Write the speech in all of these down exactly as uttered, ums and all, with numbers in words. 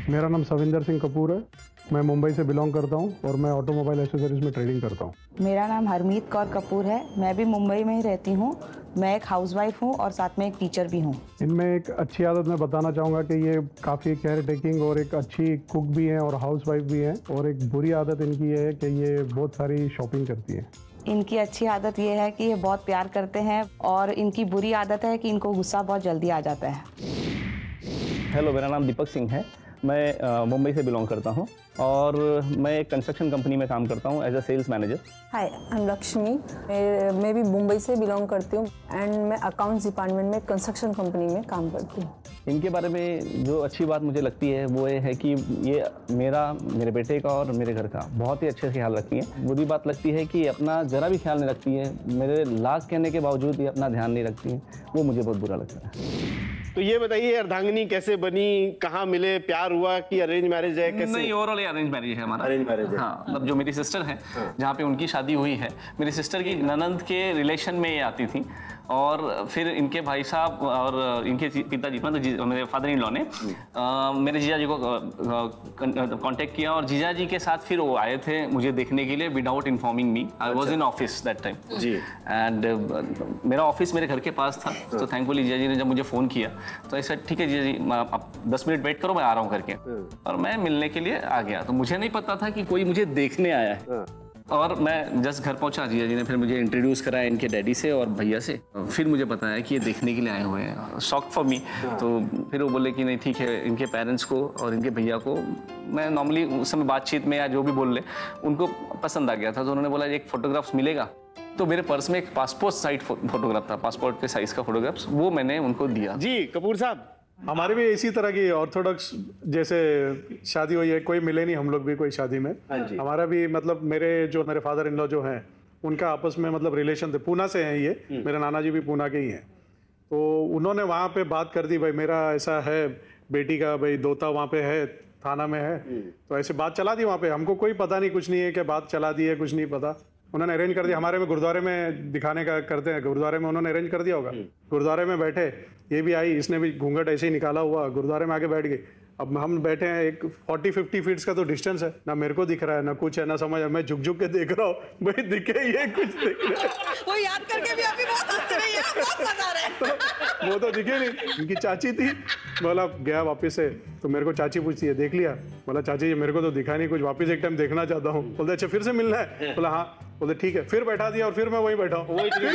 मेरा नाम सविंदर सिंह कपूर है। मैं मुंबई से बिलोंग करता हूँ और मैं ऑटोमोबाइल एसेसरीज में ट्रेडिंग करता हूँ। मेरा नाम हरमीत कौर कपूर है। मैं भी मुंबई में ही रहती हूँ। मैं एक हाउसवाइफ हूँ और साथ में एक टीचर भी हूँ। इनमें एक अच्छी आदत मैं बताना चाहूँगा कि ये काफ़ी केयर टेकिंग और एक अच्छी कुक भी हैं और हाउसवाइफ भी हैं। और एक बुरी आदत इनकी ये है कि ये बहुत सारी शॉपिंग करती है। इनकी अच्छी आदत ये है कि ये बहुत प्यार करते हैं और इनकी बुरी आदत है कि इनको गुस्सा बहुत जल्दी आ जाता है। हेलो, मेरा नाम दीपक सिंह है। मैं मुंबई से बिलोंग करता हूँ और मैं एक कंस्ट्रक्शन कंपनी में काम करता हूँ as a sales manager. Hi, I am Lakshmi. मैं भी मुंबई से बिलोंग करती हूँ एंड मैं अकाउंट्स डिपार्टमेंट में कंस्ट्रक्शन कंपनी में काम करती हूँ। इनके बारे में जो अच्छी बात मुझे लगती है वो ये है कि ये मेरा, मेरे बेटे का और मेरे घर का बहुत ही अच्छे से ख्याल रखती हैं। बुरी बात लगती है कि अपना ज़रा भी ख्याल नहीं रखती है। मेरे लाख कहने के बावजूद ये अपना ध्यान नहीं रखती हैं, वो मुझे बहुत बुरा लगता है। तो ये बताइए, अर्धांगिनी कैसे बनी, कहाँ मिले, प्यार हुआ कि अरेंज मैरिज है, कैसे? नहीं, ओवरऑल अरेंज मैरिज है हमारा। अरेंज मैरिज है। हाँ, मतलब जो मेरी सिस्टर है, हाँ। जहाँ पे उनकी शादी हुई है, मेरी सिस्टर की ननंद के रिलेशन में ये आती थी और फिर इनके भाई साहब और इनके पिताजी मतलब मेरे फादर इन लॉ ने आ, मेरे जीजा जी को कांटेक्ट किया और जीजा जी के साथ फिर वो आए थे मुझे देखने के लिए without informing me. I was in office that time जी। एंड मेरा ऑफिस मेरे घर के पास था। तो थैंकफुली जीजा जी ने जब मुझे फ़ोन किया तो ऐसा ठीक है जीजा जी, आप दस मिनट वेट करो, मैं आ रहा हूँ करके। और मैं मिलने के लिए आ गया। तो मुझे नहीं पता था कि कोई मुझे देखने आया है। और मैं जस्ट घर पहुंचा, जीजा जी ने फिर मुझे इंट्रोड्यूस कराया इनके डैडी से और भैया से। फिर मुझे बताया कि ये देखने के लिए आए हुए हैं। Shock for me. तो फिर वो बोले कि नहीं ठीक है, इनके पेरेंट्स को और इनके भैया को मैं नॉर्मली उस समय बातचीत में या जो भी बोल ले उनको पसंद आ गया था। तो उन्होंने बोला एक फोटोग्राफ्स मिलेगा। तो मेरे पर्स में एक पासपोर्ट साइज फोटोग्राफ था, पासपोर्ट के साइज का फोटोग्राफ्स, वो मैंने उनको दिया। जी कपूर साहब, हमारी भी इसी तरह की ऑर्थोडॉक्स जैसे शादी हुई है, कोई मिले नहीं हम लोग भी कोई शादी में। हमारा भी मतलब मेरे जो मेरे फादर इन लॉ जो हैं उनका आपस में मतलब रिलेशन थे। पूना से हैं ये, मेरे नाना जी भी पूना के ही हैं। तो उन्होंने वहाँ पे बात कर दी, भाई मेरा ऐसा है बेटी का, भाई दोता वहाँ पे है, थाना में है। तो ऐसे बात चला दी वहाँ पे। हमको कोई पता नहीं, कुछ नहीं है कि बात चला दी है, कुछ नहीं पता। उन्होंने अरेंज कर दिया। हमारे में गुरुद्वारे में दिखाने का करते हैं, गुरुद्वारे में उन्होंने अरेंज कर दिया होगा। गुरुद्वारे में बैठे, ये भी आई, इसने भी घूंघट ऐसे ही निकाला हुआ, गुरुद्वारे में आके बैठ गई। अब हम बैठे हैं, एक चालीस पचास फीट्स का तो डिस्टेंस है, ना मेरे को दिख रहा है ना कुछ है, ना समझ। मैं झुक झुक के देख रहा हूँ, भाई दिखे ये कुछ दिख रहा है। वो याद करके भी अभी बहुत हंस रही है, बहुत मजा आ रहा है। तो वो तो दिखे नहीं। इनकी चाची थी, बोला गया वापस से। तो मेरे को चाची पूछती है, देख लिया? बोला चाची मेरे को तो दिखा नहीं कुछ, वापस एक टाइम देखना चाहता हूँ। बोलते अच्छा फिर से मिलना है? बोला हाँ। बोलते ठीक है। फिर बैठा दिया और फिर मैं वहीं बैठा हूँ।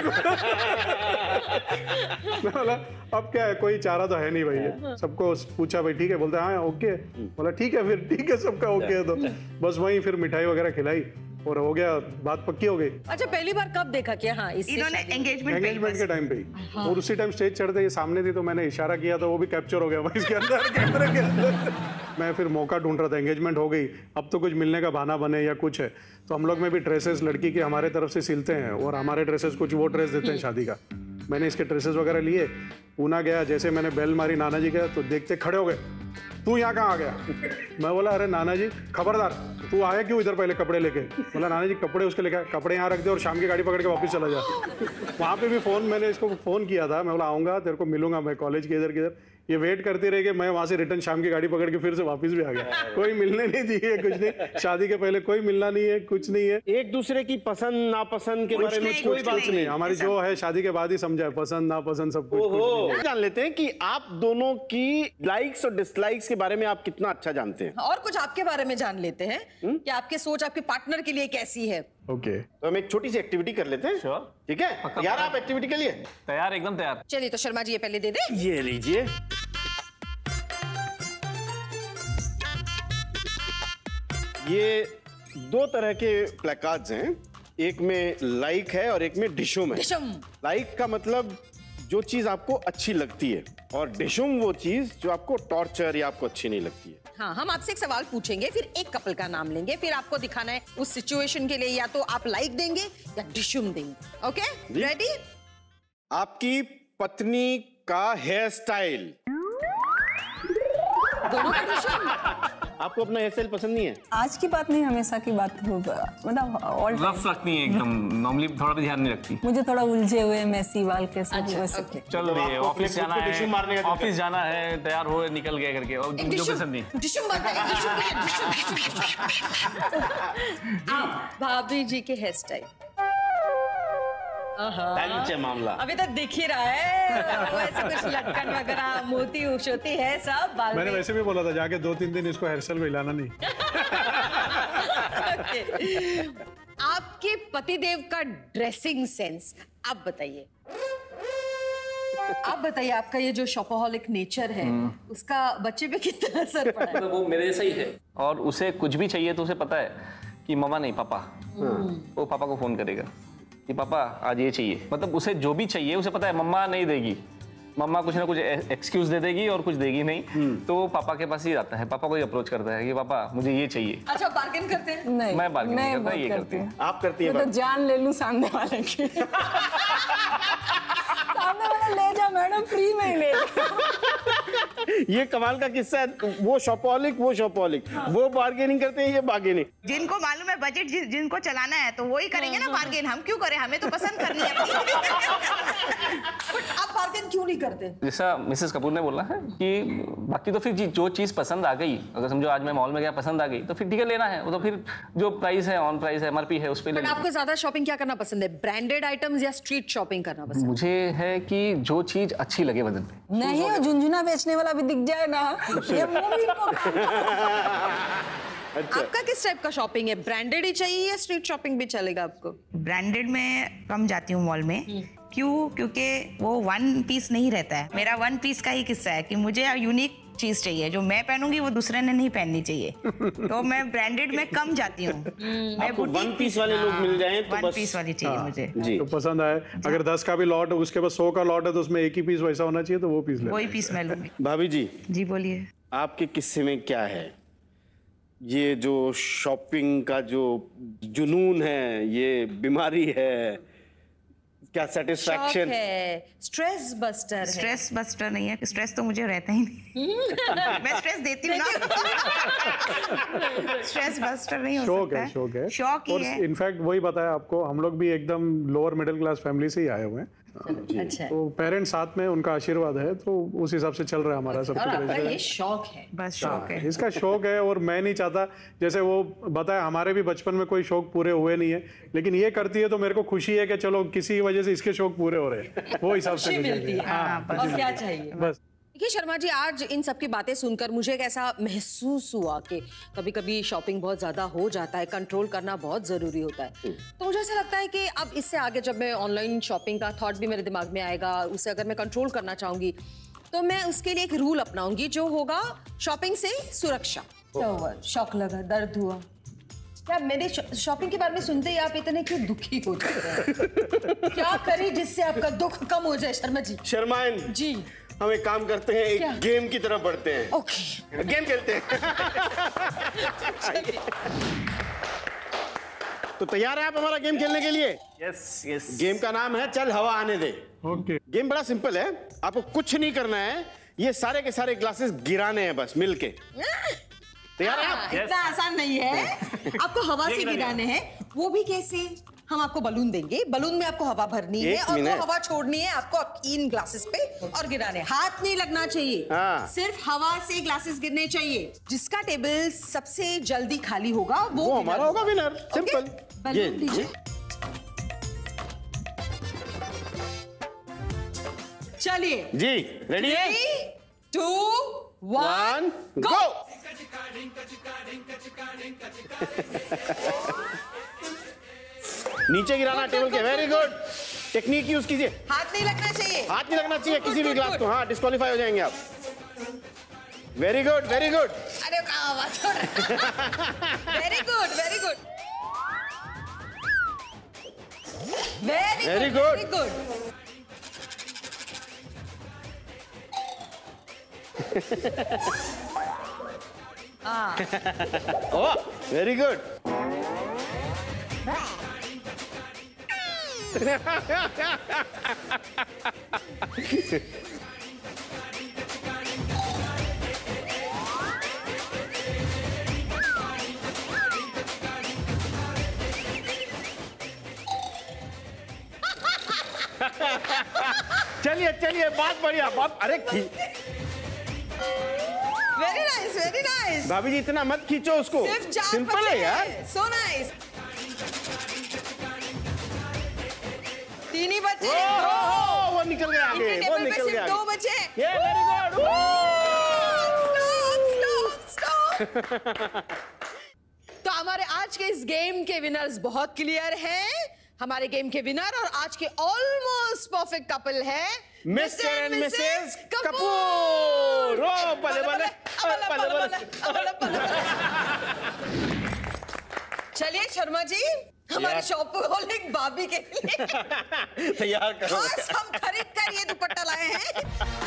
बोला अब क्या है, कोई चारा तो है नहीं भाई। सबको पूछा भाई ठीक है? बोलते हाँ ओके। बोला ठीक है, फिर ठीक है, सबका ओके है। तो बस वहीं फिर मिठाई वगैरह खिलाई और हो गया, बात पक्की हो गई। अच्छा, पहली बार कब देखा कि हाँ इन्होंने एंगेजमेंट एंगेजमेंट के टाइम पे ही। हाँ। और उसी टाइम स्टेज चढ़ते ये सामने थी तो मैंने इशारा किया तो वो भी कैप्चर हो गया इसके अंदर, कैमरे के अंदर। मैं फिर मौका ढूंढ रहा था, एंगेजमेंट हो गई, अब तो कुछ मिलने का बहाना बने या कुछ है। तो हम लोग में भी ड्रेसेस लड़की के हमारे तरफ से सिलते हैं और हमारे ड्रेसेस कुछ वो ड्रेस देते हैं शादी का। मैंने इसके ड्रेसेस वगैरह लिए, पूना गया। जैसे मैंने बेल मारी नाना जी का, तो देखते खड़े हो गए, तू यहाँ कहाँ आ गया? मैं बोला अरे नाना जी खबरदार, तू आया क्यों इधर पहले कपड़े लेके? बोला नाना जी कपड़े उसके लेके, कपड़े यहाँ रख दे और शाम की गाड़ी पकड़ के वापस चला जा। वहाँ पे भी फ़ोन, मैंने इसको फ़ोन किया था, मैं बोला आऊँगा तेरे को मिलूंगा मैं कॉलेज के इधर किधर। ये वेट करते रहे कि मैं वहाँ से रिटर्न शाम की गाड़ी पकड़ के फिर से वापस भी आ गया। कोई मिलने नहीं दिए, कुछ नहीं। शादी के पहले कोई मिलना नहीं है, कुछ नहीं है। एक दूसरे की पसंद नापसंद के बारे में कुछ कुछ नहीं। हमारी जो है शादी के बाद ही समझा है, पसंद नापसंद सब कुछ। जान लेते हैं कि आप दोनों की लाइक्स और डिसलाइक्स के बारे में आप कितना अच्छा जानते हैं। और कुछ आपके बारे में जान लेते हैं कि आपकी सोच आपके पार्टनर के लिए कैसी है। ओके, तो हम एक छोटी सी एक्टिविटी कर लेते हैं। श्योर, ठीक है? यार आप एक्टिविटी के लिए तैयार? एकदम तैयार। चलिए तो शर्मा जी ये पहले दे दे। ये लीजिए। ये दो तरह के प्लेकार्ड्स हैं, एक में लाइक है और एक में डिशुम है। डिशुम लाइक का मतलब जो चीज आपको अच्छी लगती है और डिशुम वो चीज जो आपको टॉर्चर या आपको अच्छी नहीं लगती है। हाँ, हम आपसे एक सवाल पूछेंगे, फिर एक कपल का नाम लेंगे, फिर आपको दिखाना है उस सिचुएशन के लिए या तो आप लाइक देंगे या डिशुम देंगे। Okay, ready? आपकी पत्नी का हेयर स्टाइल। दोनों का डिशुम? आपको अपना हेयर स्टाइल पसंद नहीं है? आज की बात नहीं, हमेशा की बात हो, मतलब ऑल रफ रखती है एकदम, नॉर्मली थोड़ा भी ध्यान नहीं रखती। मुझे थोड़ा उलझे हुए मैसी बाल के साथ अच्छा, वैसे। okay. चल रही है, आपको ऑफिस अपने जाना खुद को डिशुम मारने है, का दिल ऑफिस जाना है, तैयार हो निकल गए करके, और मुझे डिशुम- पसंद नहीं। डिशुम बनता है, डिशुम भैया, डिशुम, डिशुम, डिशुम। आप भाभी जी के हेयर स्टाइल है मामला। अभी तो दिख ही रहा है, वो ऐसे कुछ लटकन वगैरह, मोती उशोती है सब बाल मैंने में। वैसे भी बोला था जाके दो तीन दिन इसको हेयर स्टाइल को हिलाना नहीं। Okay. आपके पतिदेव का ड्रेसिंग सेंस आप बताइए। आप बताइए, आपका ये जो शॉपaholic नेचर है उसका बच्चे पे कितना असर पड़ा है? वो मेरे जैसा ही है, और उसे कुछ भी चाहिए तो उसे पता है कि मम्मा नहीं पापा, वो पापा को फोन करेगा कि पापा आज ये चाहिए। मतलब उसे जो भी चाहिए उसे पता है मम्मा नहीं देगी, मम्मा कुछ ना कुछ एक्सक्यूज दे देगी और कुछ देगी नहीं, तो वो पापा के पास ही आता है, पापा को ही अप्रोच करता है कि पापा मुझे ये चाहिए। अच्छा, बार्गेन करते हैं? नहीं, मैं bargain नहीं करता, बहुत ये करती करती हूँ। आप करती है मैं तो जान ले लूं सामने वाले की। सामने वाला ले जा मैडम, फ्री में ही ले जा। ये कमाल का किस्सा है। वो शॉपaholic, वो शॉपaholic, वो बार्गेनिंग करते हैं, ये बार्गेनिंग। जिनको मालूम है बजट जि, जिनको चलाना है तो वही करेंगे ना बार्गेन। हम क्यों करें, हमें तो पसंद करनी है अपनी। बट आप बार्गेन क्यों नहीं करते? जैसा मिसेस कपूर ने बोला है कि बाकी तो फिर जी- जो चीज़ पसंद आ गई, अगर समझो आज मैं मॉल में गया पसंद आ गई तो फिर ठीक है लेना है, वो तो फिर जो प्राइस है, ऑन प्राइस है, एमआरपी है, उस पर बट आपको ज्यादा शॉपिंग क्या करना पसंद है, ब्रांडेड आइटम्स या स्ट्रीट शॉपिंग करना पसंद मुझे है कि जो चीज़ अच्छी लगे बदन पे। नहीं, वो झुंझुना बेचने वाला भी दिख जाए ना, ये मूवी को। है? आपका किस टाइप का शॉपिंग है, ब्रांडेड ही चाहिए या स्ट्रीट शॉपिंग भी चलेगा आपको? ब्रांडेड में कम जाती हूँ मॉल में। क्यों? क्योंकि वो वन पीस नहीं रहता है। मेरा वन पीस का ही किस्सा है कि मुझे यूनिक चीज चाहिए, जो मैं पहनूंगी वो दूसरे ने नहीं पहननी चाहिए। तो मैं ब्रांडेड में कम जाती हूँ। मैं आपको boutique वन पीस वाले लोग मिल जाएं तो वन बस। पीस वाली चाहिए मुझे। जी, तो पसंद आए, अगर दस का भी लॉट है उसके बाद सौ का लॉट है तो उसमें एक ही पीस वैसा होना चाहिए तो वो पीस ले। वही पीस मैं लूंगी। भाभी जी, जी बोलिए। आपके किस्से में क्या है? ये जो शॉपिंग का जो जुनून है, ये बीमारी है, क्या सेटिस्फैक्शन है, स्ट्रेस बस्टर है? स्ट्रेस बस्टर नहीं है, स्ट्रेस तो मुझे रहता ही नहीं। मैं स्ट्रेस देती हूँ ना। स्ट्रेस बस्टर नहीं हो शौक सकता है, शौक है, शौक ही और है। इनफैक्ट वही बताया आपको, हम लोग भी एकदम लोअर मिडिल क्लास फैमिली से ही आए हुए हैं। अच्छा, तो पेरेंट्स साथ में, उनका आशीर्वाद है, तो उस हिसाब से चल रहा है हमारा सब और आपका कुछ। ये शौक है? बस शौक है। इसका शौक है, और मैं नहीं चाहता, जैसे वो बताया हमारे भी बचपन में कोई शौक पूरे हुए नहीं है, लेकिन ये करती है तो मेरे को खुशी है कि चलो किसी वजह से इसके शौक पूरे हो रहे हैं, वो हिसाब से खुशी मुझे मिलती है। हाँ, और क्या चाहिए? बस। देखिए शर्मा जी, आज इन सब की बातें सुनकर मुझे एक ऐसा महसूस हुआ कि कभी कभी शॉपिंग बहुत ज्यादा हो जाता है, कंट्रोल करना बहुत जरूरी होता है। तो मुझे ऐसा लगता है कि अब इससे आगे जब मैं ऑनलाइन शॉपिंग का थॉट भी मेरे दिमाग में आएगा, उसे अगर मैं कंट्रोल करना चाहूंगी तो मैं उसके लिए एक रूल अपनाऊंगी जो होगा शॉपिंग से सुरक्षा। क्या हुआ, शौक लगा, दर्द हुआ क्या? मेरे शॉपिंग के बारे में सुनते ही आप इतने क्यों दुखी हो जाते हैं? क्या करें जिससे आपका दुख कम हो जाए शर्मा जी? शर्माएं जी, हम एक काम करते हैं, क्या? एक गेम की तरफ बढ़ते हैं। ओके, गेम खेलते हैं। तो तैयार है आप हमारा गेम खेलने के लिए? Yes yes. गेम का नाम है चल हवा आने दे। ओके, गेम बड़ा सिंपल है, आपको कुछ नहीं करना है, ये सारे के सारे ग्लासेस गिराने हैं बस मिलके। तैयार है आप? इतना आसान नहीं है। आपको हवा से गिराने हैं, वो भी कैसे? हम आपको बलून देंगे, बलून में आपको हवा भरनी है एक और वो मिनट। हवा छोड़नी है आपको इन ग्लासेस पे और गिराने। हाथ नहीं लगना चाहिए, हाँ। सिर्फ हवा से ग्लासेस गिरने चाहिए। जिसका टेबल सबसे जल्दी खाली होगा वो, वो हमारा होगा विनर। सिंपल। बलून दीजिए। चलिए, जी रेडी है? Three two one one go. नीचे गिराना टेबल के। वेरी गुड, टेक्निक यूज कीजिए। हाथ नहीं लगना चाहिए। हाथ नहीं लगना चाहिए किसी भी Good, ग्लास good, को। हाँ, डिस्क्वालीफाई हो जाएंगे आप। Very good, very good. अरे कहाँ बात हो रहा है? Very good, very good, very Very good, good. Very good. Oh, very good. चलिए चलिए, बात बढ़िया, बात। अरे वेरी नाइस, वेरी नाइस। भाभी जी इतना मत खींचो उसको, सिर्फ चार सिंपल है यार। So nice. तीन ही बचे। ओ, वो निकल गया आगे, वो निकल गया। दो बचे। ये very good. Stop, stop, stop. तो हमारे आज के इस गेम के विनर्स बहुत क्लियर हैं। हमारे गेम के विनर और आज के ऑलमोस्ट परफेक्ट कपल है मिस्टर एंड मिसेस कपूर। ओ बले बले बले बले। चलिए शर्मा जी, हमारे शॉपहोलिक भाभी के लिए तैयार करो। खास हम खरीद कर ये दुपट्टा लाए हैं।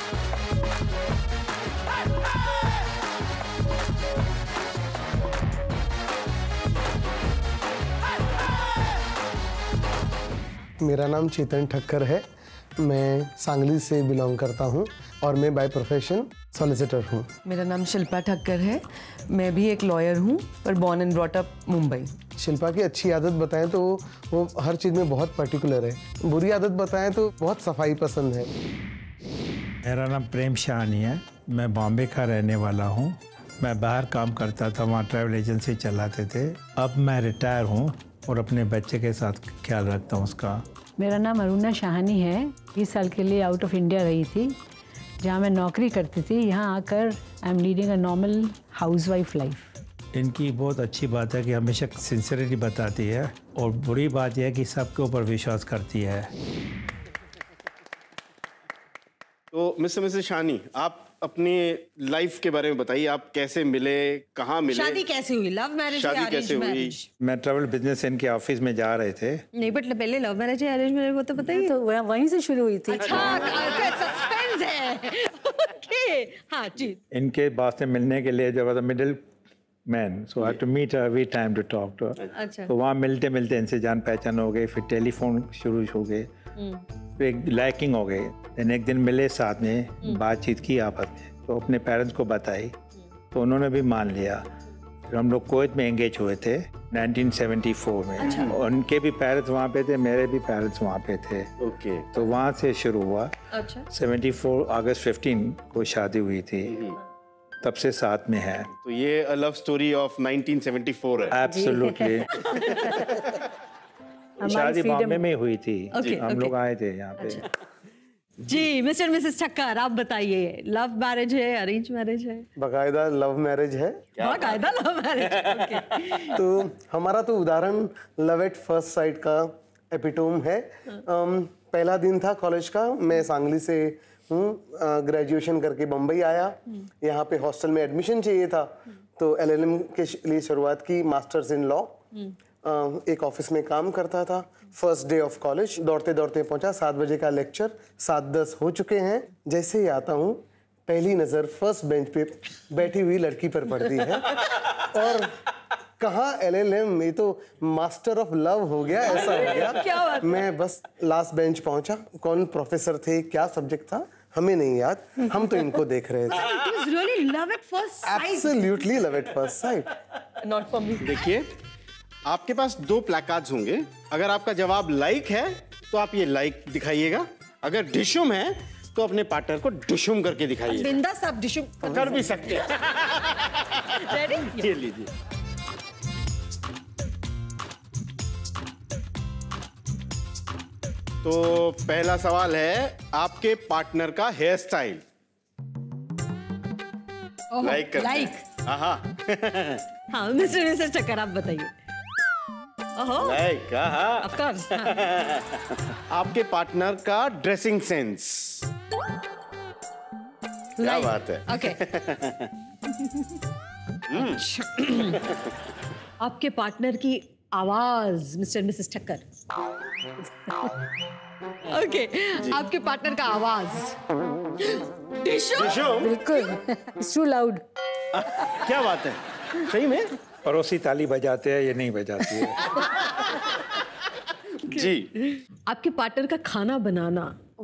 मेरा नाम चेतन ठक्कर है, मैं सांगली से बिलोंग करता हूँ और मैं बाय प्रोफेशन सॉलिसिटर हूँ। मेरा नाम शिल्पा ठक्कर है, मैं भी एक लॉयर हूँ पर born and brought up Mumbai. Shilpa की अच्छी आदत बताएं तो वो हर चीज़ में बहुत पर्टिकुलर है, बुरी आदत बताएं तो बहुत सफाई पसंद है। मेरा नाम प्रेम शाहनी है, मैं बॉम्बे का रहने वाला हूँ। मैं बाहर काम करता था, वहाँ ट्रैवल एजेंसी चलाते थे। अब मैं रिटायर हूँ और अपने बच्चे के साथ ख्याल रखता हूँ उसका। मेरा नाम अरुणा शाहानी है, बीस साल के लिए आउट ऑफ इंडिया रही थी, जहाँ मैं नौकरी करती थी। यहाँ आकर I am leading a normal housewife life. इनकी बहुत अच्छी बात है कि हमेशा सिंसियरिटी बताती है और बुरी बात यह है कि सबके ऊपर विश्वास करती है। तो मिस्टर मिसेस शानी, आप अपनी लाइफ के बारे में बताइए। आप कैसे मिले, कहाँ मिले, शादी कैसे हुई, लव मैरिज या शादी कैसे अरेंज हुई? मैरिज? मैं ट्रैवल बिजनेस इनके ऑफिस में जा रहे थे। नहीं बट पहले लव मैरिज या अरेंज मैरिज वो तो बताइए। तो वहीं से शुरू हुई थी। अच्छा, सस्पेंस है। ओके, हाँ जी। इनके पास से मिलने के लिए जब middle man, so I to meet every time to talk to. अच्छा। तो वहाँ मिलते मिलते इनसे जान पहचान हो गई, फिर टेलीफोन शुरू हो गए, फिर लाइकिंग हो गई। देन एक दिन मिले, साथ में बातचीत की आपस में, तो अपने पेरेंट्स को बताई तो उन्होंने भी मान लिया। फिर हम लोग कुवैत में एंगेज हुए थे नाइनटीन सेवेंटी फोर में। अच्छा। उनके भी पेरेंट्स वहाँ पे थे, मेरे भी पेरेंट्स वहाँ पे थे। ओके। तो वहाँ से शुरू हुआ। अच्छा। सेवेंटी फोर अगस्त फिफ्टीन को शादी हुई थी, तब से साथ में है। तो ये love story of nineteen seventy four है। एब्सोल्युटली। शादी बॉम्बे में हुई थी। okay, हम okay. लोग आए थे यहाँ पे। अच्छा। जी मिस्टर मिसेस ठक्कर, आप बताइए, लव मैरिज है, अरेंज मैरिज है? बाकायदा लव मैरिज है। बाकायदा लव मैरिज। तो हमारा तो उदाहरण लव एट फर्स्ट साइट का एपिटोम है। um, पहला दिन था कॉलेज का, मैं सांगली से हूँ, ग्रेजुएशन करके बम्बई आया। यहाँ पे हॉस्टल में एडमिशन चाहिए था, तो एलएलएम के लिए शुरुआत की, मास्टर्स इन लॉ। एक ऑफिस में काम करता था। फर्स्ट डे ऑफ कॉलेज, दौड़ते दौड़ते पहुंचा, सात बजे का लेक्चर, सात दस हो चुके हैं। जैसे ही आता हूँ, पहली नज़र फर्स्ट बेंच पे बैठी हुई लड़की पर पड़ती है और कहाँ एलएलएम, ये तो मास्टर ऑफ लव हो गया, ऐसा हो गया। क्या बात है? मैं बस लास्ट बेंच पहुंचा, कौन प्रोफेसर थे, क्या सब्जेक्ट था, हमें नहीं याद, हम तो इनको देख रहे थे। It was really love at first sight. Absolutely love at first sight. Not for me. देखिए, आपके पास दो प्लैकार्ड्स होंगे। अगर आपका जवाब लाइक है तो आप ये लाइक दिखाइएगा, अगर डिशुम है तो अपने पार्टनर को डिशुम करके दिखाइए। बिंदास आप डिशुम कर भी सकते हैं। रेडी? ये लीजिए। तो पहला सवाल है आपके पार्टनर का हेयर स्टाइल। लाइक करते हैं। लाइक। हाँ हाँ मिस्टर मिसेस ठक्कर, आप बताइए। ओहो, लाइक हाँ। Of course. आपके पार्टनर का ड्रेसिंग सेंस। क्या बात है। ओके। आपके पार्टनर की आवाज, मिस्टर मिसेस ठक्कर। ओके, आपके पार्टनर का आवाज। डिशुम। बिल्कुल, इट्स टू लाउड। क्या बात है, सही में? पड़ोसी ताली बजाते हैं, ये नहीं बजाती है। जी। आपके पार्टनर का खाना बनाना।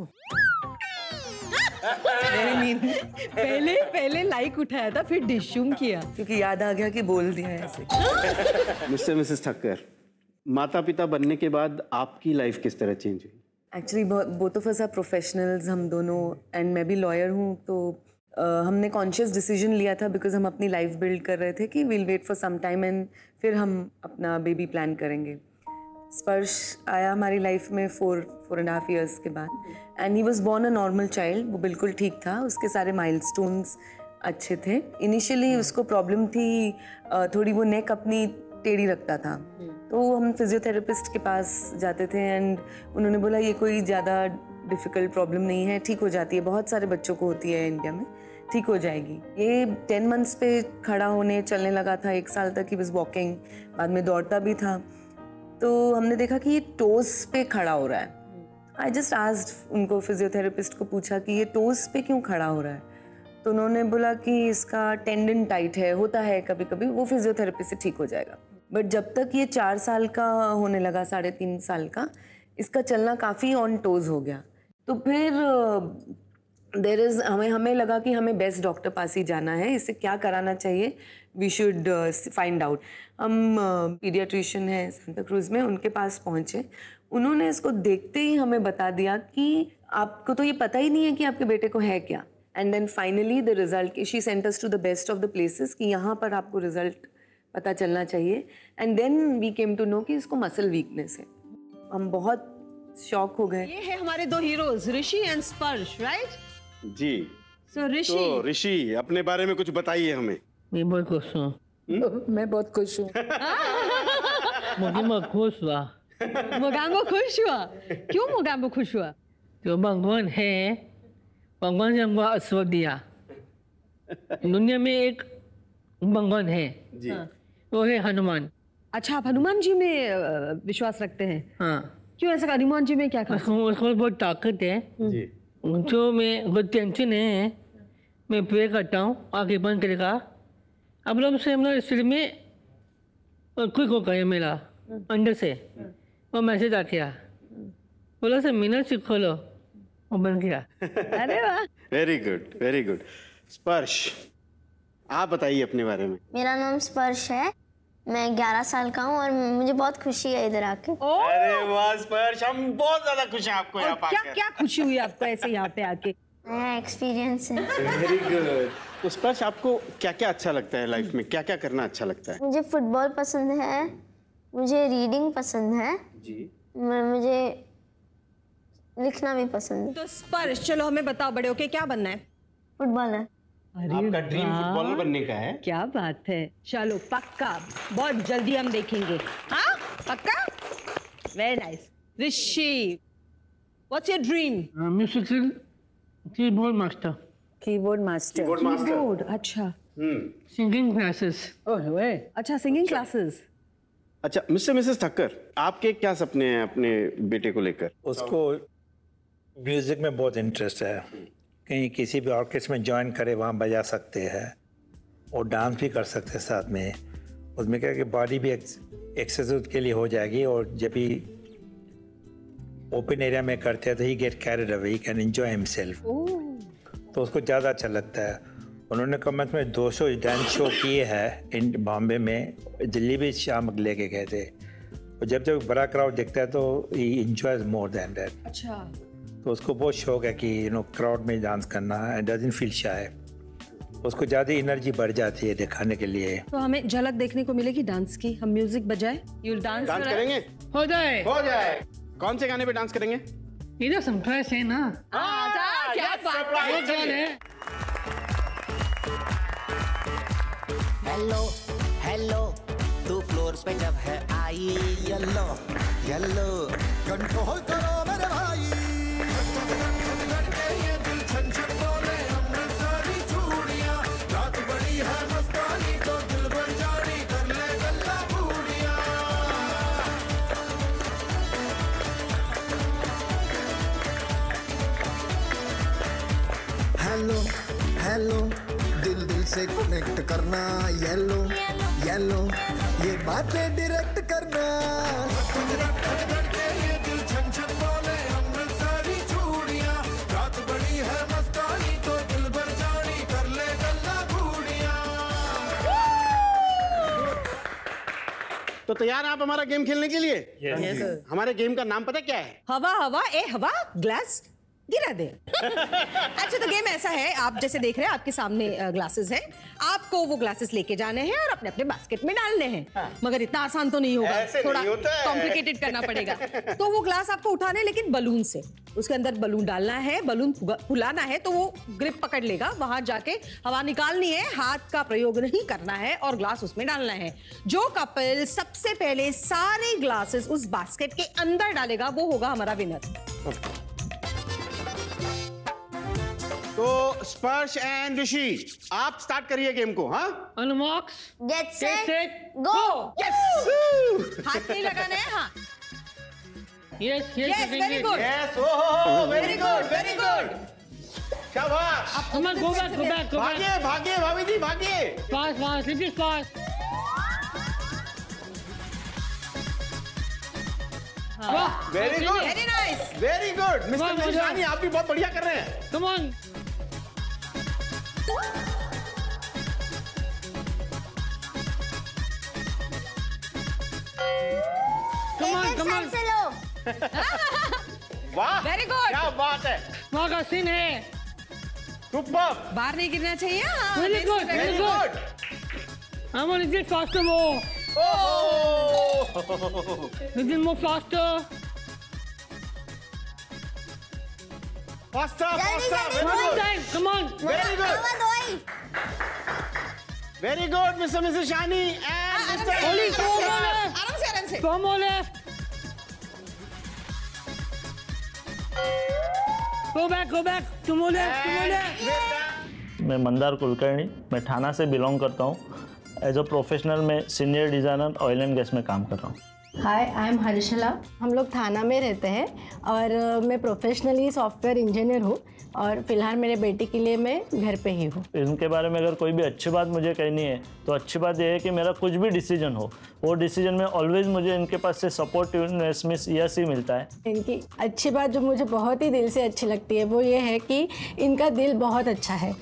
पहले पहले लाइक उठाया था, फिर डिशुम किया, क्योंकि याद आ गया कि बोल दिया ऐसे। मिस्टर मिसेस ठक्कर, माता पिता बनने के बाद आपकी लाइफ किस तरह चेंज हुई? Actually both of us are professionals, हम दोनों, एंड मैं भी लॉयर हूँ, तो uh, हमने कॉन्शियस डिसीजन लिया था बिकॉज हम अपनी लाइफ बिल्ड कर रहे थे कि we'll wait for some time and फिर हम अपना बेबी प्लान करेंगे। स्पर्श आया हमारी लाइफ में four four and half years के बाद, and he was born a normal child. वो बिल्कुल ठीक था, उसके सारे माइलस्टोन्स अच्छे थे। इनिशियली उसको प्रॉब्लम थी, थोड़ी वो नेक अपनी टेढ़ी रखता था, तो हम फिजियोथेरेपिस्ट के पास जाते थे एंड उन्होंने बोला ये कोई ज़्यादा डिफ़िकल्ट प्रॉब्लम नहीं है, ठीक हो जाती है, बहुत सारे बच्चों को होती है इंडिया में, ठीक हो जाएगी। ये टेन मंथ्स पे खड़ा होने चलने लगा था, एक साल तक ही बस वॉकिंग, बाद में दौड़ता भी था। तो हमने देखा कि ये टोस पे खड़ा हो रहा है। आई जस्ट आस्क्ड उनको, फिजियोथेरेपिस्ट को पूछा कि ये टोस पे क्यों खड़ा हो रहा है, तो उन्होंने बोला कि इसका टेंडन टाइट है, होता है कभी कभी, वो फिजियोथेरेपी से ठीक हो जाएगा। बट जब तक ये चार साल का होने लगा, साढ़े तीन साल का, इसका चलना काफ़ी ऑन टोज हो गया। तो फिर देर इज़ हमें हमें लगा कि हमें बेस्ट डॉक्टर पास ही जाना है, इसे क्या कराना चाहिए, वी शुड फाइंड आउट। हम पीडियाट्रिशियन हैं सांता क्रूज में, उनके पास पहुँचे। उन्होंने इसको देखते ही हमें बता दिया कि आपको तो ये पता ही नहीं है कि आपके बेटे को है क्या। And then finally the result, she sent us to the best of the places कि यहाँ पर आपको रिजल्ट पता चलना चाहिए। And then we came to know कि इसको मसल वीकनेस है। हम बहुत शॉक हो गए। ये है हमारे दो heroes, Rishi and Sparsh, right? जी। सो ऋषि, तो ऋषि अपने बारे में कुछ बताइए हमें। मैं बहुत खुश हूँ। मैं बहुत खुश हूँ। मोगैम्बो खुश हुआ। मोगैम्बो खुश हुआ? क्यों मोगैम्बो खुश हुआ? जो भगवान है, भगवान ने हमको आशीर्वाद दिया। दुनिया में एक भगवान है जी, वो है हनुमान। अच्छा, आप हनुमान जी में अ, विश्वास रखते हैं? हाँ। क्यों ऐसा? हनुमान जी में क्या खास? उसको उसको बहुत ताकत है जी। जो मैं कोई टेंशन है, मैं प्रे करता हूँ, आगे बंद करेगा, अब लोग से हम लोग सिर में क्विक हो गया मेरा अंदर से, वो मैसेज आ गया, बोला से मीना से खोलो, वो बन गया। अरे वाह, वेरी गुड, वेरी गुड। स्पर्श, आप बताइए अपने बारे में। मेरा नाम स्पर्श है, मैं ग्यारह साल का हूँ और मुझे बहुत खुशी है इधर आके। अरे वाह स्पर्श, हम बहुत ज्यादा खुश हैं आपको यहाँ क्या पाकर। क्या खुशी हुई आपको ऐसे यहाँ पे आके? नया एक्सपीरियंस है। Very good. तो स्पर्श, आपको क्या क्या अच्छा लगता है लाइफ में, क्या क्या करना अच्छा लगता है? मुझे फुटबॉल पसंद है, मुझे रीडिंग पसंद है जी, मुझे लिखना भी पसंद है। तो स्पर्श, चलो हमें बताओ, बड़े होके क्या बनना है? फुटबॉलर। आपका ड्रीम फुटबॉलर बनने का है? क्या बात है, चलो पक्का, बहुत जल्दी हम देखेंगे। हाँ पक्का, very nice. Rishi, what's your dream? Musical keyboard master. Keyboard master. Keyboard master. Keyboard, अच्छा। हम्म। Singing classes. ओह, अच्छा, सिंगिंग क्लासेस। अच्छा, मिस्टर मिसेस ठक्कर, आपके क्या सपने हैं अपने बेटे को लेकर? उसको म्यूजिक में बहुत इंटरेस्ट है, कहीं किसी भी ऑर्केस्ट्रा में ज्वाइन करे, वहाँ बजा सकते हैं और डांस भी कर सकते हैं साथ में। उसमें क्या कि बॉडी भी एक्सरसाइज के लिए हो जाएगी, और जब भी ओपन एरिया में करते हैं तो he get carried away, he can enjoy himself, तो उसको ज़्यादा अच्छा लगता है। उन्होंने कम से कम दो सौ डांस शो किए हैं इन बॉम्बे में, दिल्ली भी शाम लेके गए थे, और जब जब बड़ा क्राउड दिखता है तो he enjoys more than that. अच्छा, तो उसको बहुत शौक है कि यू नो क्राउड में डांस करना, एंड डजंट फील शाय, उसको ज़्यादा एनर्जी बढ़ जाती है दिखाने के लिए। तो हमें झलक देखने को मिलेगी डांस की, हम म्यूजिक बजाए, यू डांस डांस करेंगे? हो जाए, हो जाए। कौन से गाने पे डांस करेंगे? इधर सरप्राइज है ना। हाँ, क्या बात है। हेलो हेलो, तू फ्लोर पे जब है आई, येलो येलो कंट्रोल करो मेरे भाई। ये दिल छन छन बोले, अमृतसरी चूड़ियां, रात बड़ी है मस्तानी तो दिल भर जानी, कर ले गल्ला बूढ़िया। हेलो हेलो, दिल दिल से कनेक्ट करना, येलो येलो ये बातें डायरेक्ट करना। ये दिल छन छन बोले, अमृतसरी चूड़ियां, रात बड़ी है मस्तानी तो दिल भर जानी, कर ले गल्ला बूढ़िया। तो तैयार हैं आप हमारा गेम खेलने के लिए? Yes, sir. हमारे गेम का नाम पता क्या है? हवा हवा ए हवा ग्लास गिरा दे। अच्छा, तो गेम ऐसा है, आप जैसे देख रहे हैं आपके सामने ग्लासेस हैं, आपको वो ग्लासेस लेके जाने हैं और अपने अपने बास्केट में डालने हैं। हाँ। मगर इतना आसान तो नहीं होगा, थोड़ा कॉम्प्लिकेटेड करना पड़ेगा। तो वो ग्लास आपको उठाना है लेकिन बलून से, उसके अंदर बलून डालना है, बलून फुलाना है तो वो ग्रिप पकड़ लेगा, वहां जाके हवा निकालनी है, हाथ का प्रयोग नहीं करना है और ग्लास उसमें डालना है। जो कपल सबसे पहले सारे ग्लासेस उस बास्केट के अंदर डालेगा वो होगा हमारा विनर। तो स्पर्श एंड ऋषि, आप स्टार्ट करिए गेम को। हाँ, on marks get set go. Yes, हाथ नहीं लगाना है। हाँ, yes yes, very good, yes, oh very good, very good, शाबाश। Come on, go back, go back, go back. भागिए भागिए भाभी जी भागिए। Fast, fast, little fast. Very good, very nice, very good Mr Mirjani, आप भी बहुत बढ़िया कर रहे हैं। Come on. Come on, come on. वाह, वेरी गुड, क्या बात है, वहाँ का सीन है। सुपर, बाहर नहीं गिरना चाहिए। हाँ, Very good, very very good. Good. I'm on little faster more. ओह, Little more faster. फास्टर जल्दी, फास्टर, जल्दी, One very more good, time. Come on. Very good, very good Mr Mrs Shani and आराम Mr से, Only four आराम more से, left. आराम से, आराम से। Four more left. Go back, go back. Two more left, two more left. मैं मंदार कुलकर्णी, मैं ठाणा से बिलोंग करता हूँ। एज अ प्रोफेशनल मैं senior designer oil and gas में काम कर रहा हूँ। Hi, I am Harshala. हम लोग थाना में रहते हैं और uh, मैं प्रोफेशनली सॉफ्टवेयर इंजीनियर हूँ और फिलहाल मेरे बेटी के लिए मैं घर पे ही हूँ। इनके बारे में अगर कोई भी अच्छी बात मुझे कहनी है तो अच्छी बात यह है कि मेरा कुछ भी डिसीजन हो, वो डिसीजन में ऑलवेज मुझे इनके पास से सपोर्टिवनेस मिस यस ही मिलता है। इनकी अच्छी बात जो मुझे बहुत ही दिल से अच्छी लगती है वो ये है कि इनका दिल बहुत अच्छा है।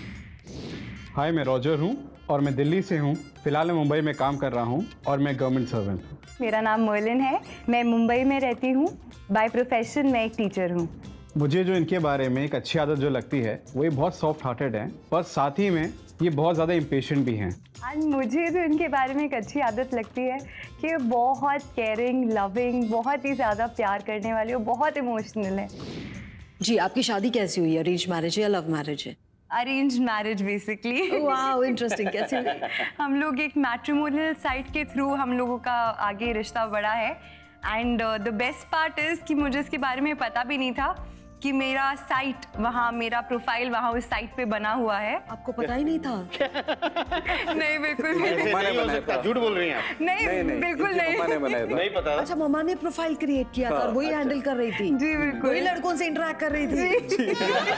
हाय, मैं रॉजर हूँ और मैं दिल्ली से हूँ। फिलहाल मैं मुंबई में काम कर रहा हूँ और मैं गवर्नमेंट सर्वेंट हूँ। मेरा नाम मोलिन है, मैं मुंबई में रहती हूँ। बाय प्रोफेशन मैं एक टीचर हूँ। मुझे जो इनके बारे में एक अच्छी आदत जो लगती है वो ये बहुत सॉफ्ट हार्टेड हैं, पर साथ ही में ये बहुत ज़्यादा इम्पेशेंट भी हैं। एंड मुझे जो इनके बारे में एक अच्छी आदत लगती है कि ये बहुत केयरिंग, लविंग, बहुत ही ज़्यादा प्यार करने वाले और बहुत इमोशनल है। जी, आपकी शादी कैसी हुई है? अरेंज मैरिज है या लव मैरिज है? Arrange marriage basically. Wow, interesting. कैसे? हम लोग एक मैट्रिमोनियल साइट के थ्रू हम लोगों का आगे रिश्ता बढ़ा है। And the best part is कि मुझे इसके बारे में पता भी नहीं था कि मेरा साइट वहाँ, मेरा प्रोफाइल वहाँ उस साइट पे बना हुआ है। आपको पता ही नहीं था? नहीं, बिल्कुल भी नहीं। नहीं हो सकता, झूठ बोल रही हैं आप। नहीं, नहीं, नहीं, बिल्कुल नहीं। नहीं पता। अच्छा, मम्मा ने प्रोफाइल क्रिएट किया था और वही हैंडल कर रही थी। जी बिल्कुल, वही लड़कों से इंटरेक्ट कर रही थी।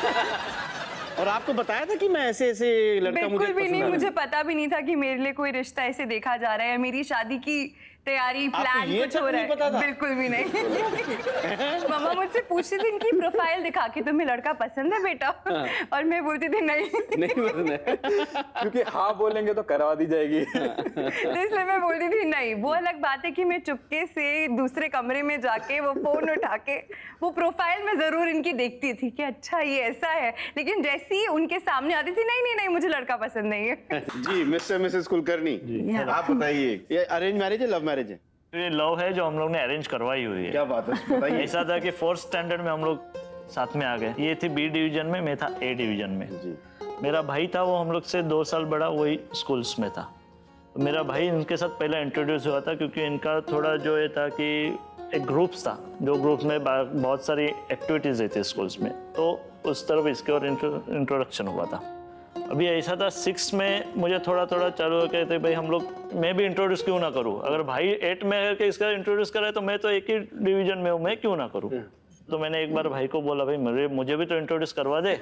और आपको बताया था कि मैं ऐसे ऐसे लड़का मुझे बिल्कुल भी नहीं, पसंद है? मुझे पता भी नहीं था कि मेरे लिए कोई रिश्ता ऐसे देखा जा रहा है। मेरी शादी की तैयारी, प्लान ये कुछ तक हो रहा नहीं पता था? है। बिल्कुल भी नहीं। मम्मा मुझसे पूछती थी इनकी प्रोफाइल दिखा के, तुम्हें लड़का पसंद है बेटा? और मैं बोलती थी नहीं नहीं पसंद है, क्योंकि हाँ बोलेंगे तो करवा दी जाएगी। तो इसलिए मैं बोलती थी नहीं। वो अलग बात है कि मैं चुपके से दूसरे कमरे में जाके वो फोन उठा के वो प्रोफाइल में जरूर इनकी देखती थी कि अच्छा ये ऐसा है, लेकिन जैसे ही उनके सामने आती थी नहीं नहीं नहीं मुझे लड़का पसंद नहीं है। जी मिस्टर मिसेस कुलकर्णी, आप बताइए, ये अरेंज मैरिज है लव मैरिज है? ये लव है जो हम लोग ने अरेंज करवाई हुई है। क्या बात है, बताइए। ऐसा था कि फोर्थ स्टैंडर्ड में हम लोग साथ में आ गए। ये थी बी डिवीजन में, मैं था ए डिवीजन में। जी। मेरा भाई था, वो हम लोग से दो साल बड़ा, वही स्कूल्स में था। तो मेरा भाई इनके साथ पहले इंट्रोड्यूस हुआ था क्योंकि इनका थोड़ा जो ये था कि एक ग्रुप्स था, जो ग्रुप्स में बहुत सारी एक्टिविटीज़ रहती स्कूल्स में, तो उस तरफ इसके और इंट्रोडक्शन हुआ था। अभी ऐसा था सिक्स में मुझे थोड़ा थोड़ा चालू हो गए थे, भाई हम लोग, मैं भी इंट्रोड्यूस क्यों ना करूं, अगर भाई एट में है कि इसका इंट्रोड्यूस करे तो मैं तो एक ही डिवीजन में हूँ, मैं क्यों ना करूं। तो मैंने एक बार भाई को बोला, भाई मुझे मुझे भी तो इंट्रोड्यूस करवा दे।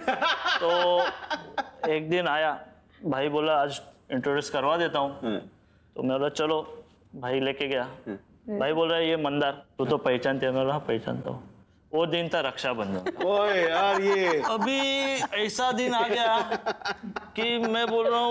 तो एक दिन आया, भाई बोला आज इंट्रोड्यूस करवा देता हूँ। तो मैं बोला चलो, भाई लेके गया। भाई बोल रहा है ये मंदार, तू तो पहचानते? मैं बोला पहचानता हूँ। वो दिन था रक्षाबंधन। ओए यार, ये अभी ऐसा दिन आ गया कि मैं बोल रहा हूँ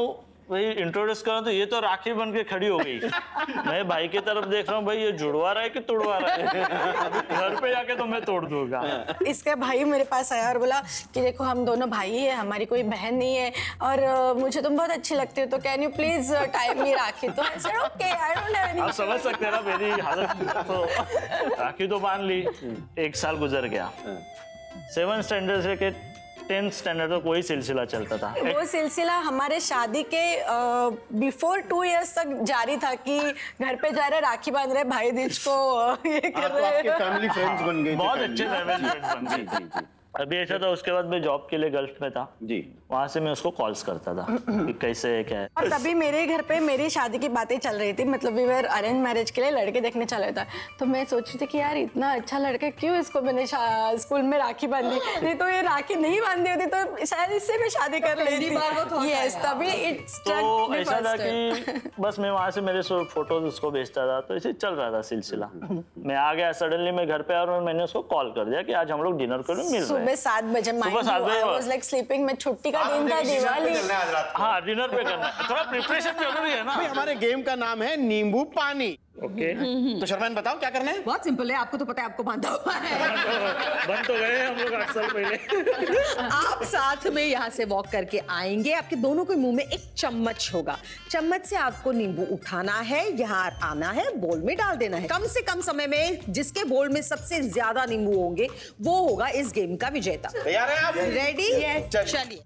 भाई इंट्रोड्यूस करा तो ये तो राखी बन के खड़ी हो गई। मैं भाई की तरफ देख रहा हूँ, भाई ये जुड़वा रहा है कि तोड़वा रहा है। घर पे जाके तो मैं तोड़ दूंगा। इसका भाई मेरे पास आया और बोला कि देखो हम दोनों भाई है, हमारी कोई बहन नहीं है और uh, मुझे तुम बहुत अच्छी लगती हो, तो can you please tie me rakhi. तो I said okay, I don't have any. आप समझ सकते हैं ना मेरी हालत। तो राखी तो बांध ली, एक साल गुजर गया। सेवन स्टैंडर्ड से के टेंथ स्टैंडर्ड तक वही सिलसिला चलता था। वो सिलसिला हमारे शादी के बिफोर टू इयर्स तक जारी था कि घर पे जा रहे, राखी बांध रहे, भाई दूज को ये कर रहे। आपके फैमिली फ्रेंड्स बन गए। बहुत अच्छे फैमिली फ्रेंड्स बन गए। अभी ऐसा था, उसके बाद मैं जॉब के लिए गल्फ में था जी, वहाँ से मैं उसको कॉल्स करता था कि कैसे है क्या है। और तभी मेरे घर पे मेरी शादी की बातें चल रही थी, मतलब वी वर अरेंज मैरिज के लिए लड़के देखने चल रहा था। तो मैं सोच रही थी कि यार इतना अच्छा लड़का, क्यों इसको मैंने स्कूल में राखी बांधी, नहीं तो ये राखी नहीं बांधी होती तो शायद इससे मैं शादी कर लेती। यस, तभी इट तो ऐसा था कि बस मैं वहाँ से मेरे फोटोज उसको भेजता था, तो ऐसे चल रहा था सिलसिला। मैं आ गया, सडनली मैं घर पे आया और मैंने उसको कॉल कर दिया कि आज हम लोग डिनर करें, मिल रहे हैं। सुबह सात बजे लाइक स्लीपिंग में, छुट्टी का दिन था, दिवाली। हाँ, डिनर पे करना है, थोड़ा प्रिपरेशन जरूरी है ना। हमारे गेम का नाम है नींबू पानी। ओके, तो शर्मा बताओ क्या करना है। बहुत सिंपल है, आपको तो पता है, आपको बांधा हुआ है। बंद तो गए हम लोग आठ साल पहले। आप साथ में यहाँ से वॉक करके आएंगे, आपके दोनों के मुंह में एक चम्मच होगा, चम्मच से आपको नींबू उठाना है, यहाँ आना है, बोल में डाल देना है। कम से कम समय में जिसके बोल में सबसे ज्यादा नींबू होंगे वो होगा इस गेम का विजेता। तैयार है आप? रेडी? चलिए।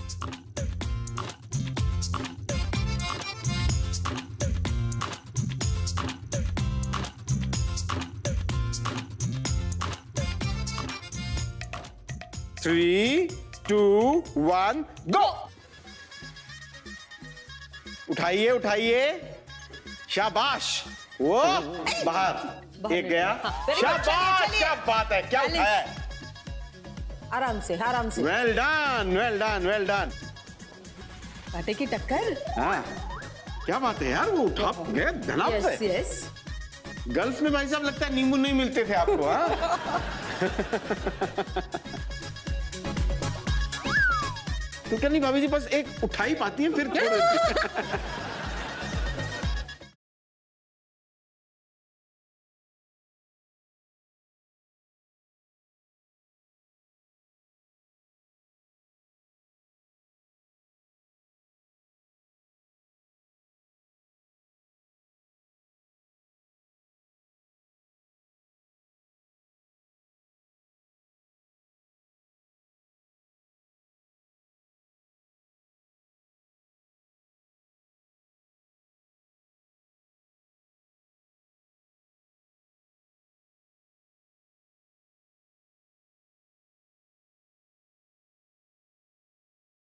Three two one go. उठाइए उठाइए, शाबाश। वो बाहर, एक गया। शाबाश, क्या बात है, क्या उठाया? आराम से, आराम से। Well done, well done, well done. कांटे की टक्कर। हाँ, क्या बात है यार, वो उठा गया धनाप से। Yes yes. गर्ल्स में भाई साहब लगता है नींबू नहीं मिलते थे आपको। हाँ। तो क्या नहीं भाभी जी बस एक उठाई पाती है फिर छोड़ देती है।